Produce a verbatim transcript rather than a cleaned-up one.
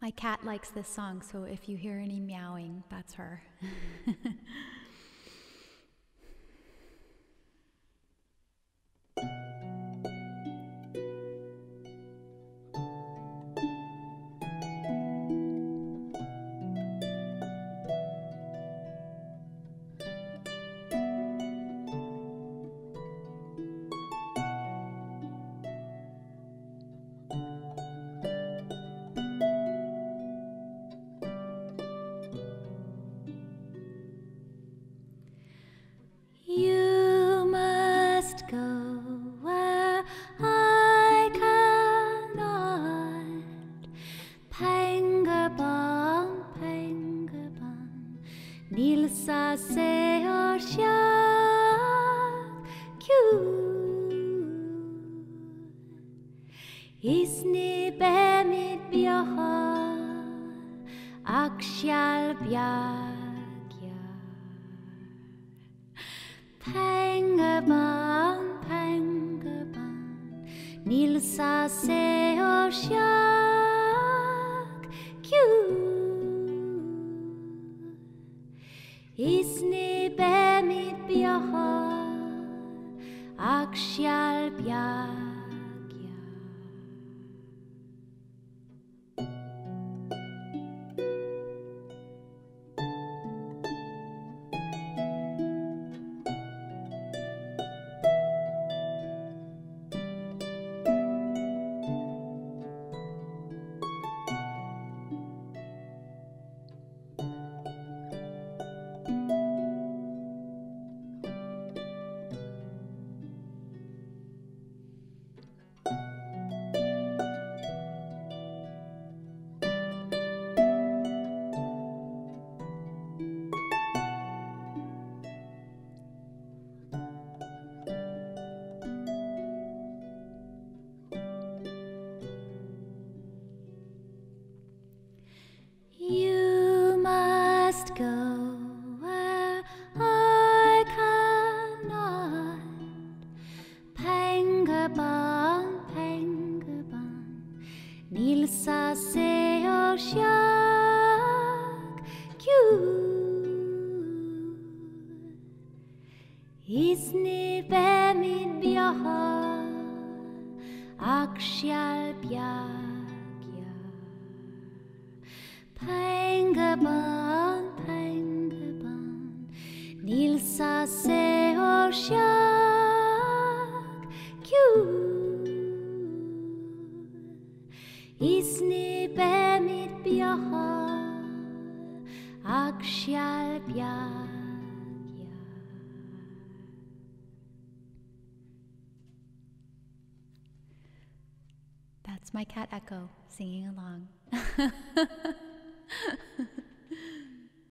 My cat likes this song, so if you hear any meowing, that's her. You must go where I cannot. Pangur Ban Pangur Ban, Nilsa saol kyu. Isni bheimid beag akshal beag. Pangur Ban Pangur Ban, Nilsa saol kyu. Isni bheimid beag akshal beag. You must go where I cannot. Pangur Ban Pangur Ban, Nilsa saol kyu. Isni bheimid beag akshal beag. Pangur Ban Pangur Ban, Nilsa saol kyu. Isni bheimid beag akshal beag. That's my cat Echo singing along.